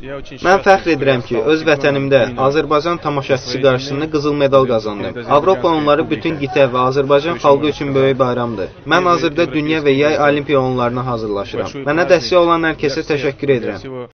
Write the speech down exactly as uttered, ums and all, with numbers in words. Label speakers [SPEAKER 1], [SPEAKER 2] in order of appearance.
[SPEAKER 1] Mən fəxr edirəm ki, öz vətənimdə Azərbaycan tamaşaçısı qarşısında qızıl medal qazandım. Avropa onları bütün qitə və Azərbaycan xalqı üçün böyük bayramdır. Mən hazırda dünya və yay olimpiya oyunlarına hazırlaşıram. Mənə dəstək olan hər kəsə təşəkkür edirəm.